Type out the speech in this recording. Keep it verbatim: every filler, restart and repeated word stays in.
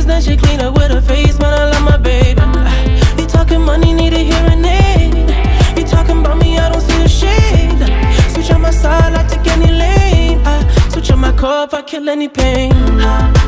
then she clean up with her face, man, I love my baby. You talking money, need a hearing aid. You talking about me, I don't see the shade. Switch on my side, I take any lane. I switch on my car if I kill any pain.